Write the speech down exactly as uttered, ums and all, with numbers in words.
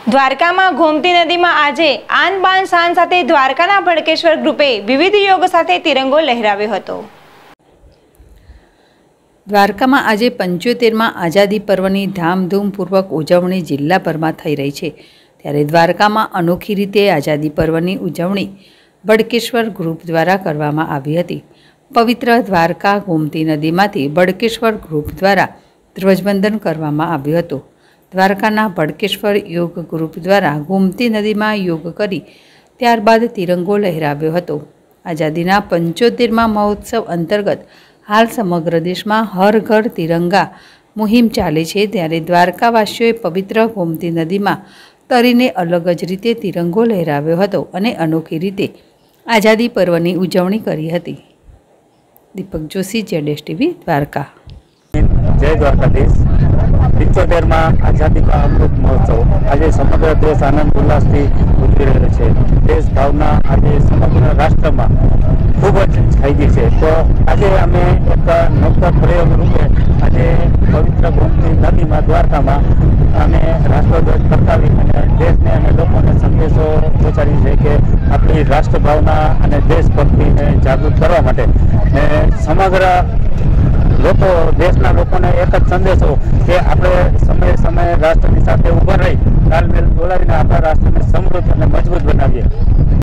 દ્વારકામાં ગોમતી નદીમાં આજે આન બાન શાન સાથે દ્વારકાના ભડકેશ્વર ગ્રુપે વિવિધ યોગ સાથે તિરંગો લહેરાવ્યો હતો। દ્વારકામાં આજે પંચોતેરમાં આઝાદી પર્વની ધામધૂમપૂર્વક ઉજવણી જિલ્લાભરમાં થઈ રહી છે। ત્યારે દ્વારકામાં અનોખી રીતે આઝાદી પર્વની ઉજવણી ભડકેશ્વર ગ્રુપ દ્વારા કરવામાં આવી હતી। પવિત્ર દ્વારકા ગોમતી નદીમાંથી ભડકેશ્વર ગ્રુપ દ્વારા ધ્વજવંદન કરવામાં આવ્યું હતું। દ્વારકાના ભડકેશ્વર યોગ ગ્રુપ દ્વારા ગોમતી નદીમાં યોગ કરી ત્યારબાદ તિરંગો લહેરાવ્યો હતો। આઝાદીના પંચોતેરમાં મહોત્સવ અંતર્ગત હાલ સમગ્ર દેશમાં હર ઘર તિરંગા મુહિમ ચાલે છે। ત્યારે દ્વારકાવાસીઓએ પવિત્ર ગોમતી નદીમાં તરીને અલગ જ રીતે તિરંગો લહેરાવ્યો હતો અને અનોખી રીતે આઝાદી પર્વની ઉજવણી કરી હતી। દીપક જોશી, જેડેશ ટીવી, દ્વારકા। जय द्वारकाधीश। पिचोतेर में आजादी का अमृत महोत्सव आज समग्र देश आनंद उल्लास थी उजवी रह्यो छे। देश भावना आज समग्र राष्ट्र में खूब ज छाई गई है। तो आज अमे एक नवतर प्रयोग रूपे आज पवित्र गोमती नदी में द्वारका में अमे राष्ट्रध्वज फरकावी अने देश ने अने लोकोने संदेशो पहोंचाडी छे के आपणी राष्ट्र भावना अने देशभक्ति ने जागृत करवा माटे ने समग्र लोको देशना लोकोने एक ज संदेशो के आपणे समय समय राष्ट्रनी साथे उभा रही तालमेल जोड़ावीने आपणा राष्ट्रने समृद्ध अने मजबूत बनावीए।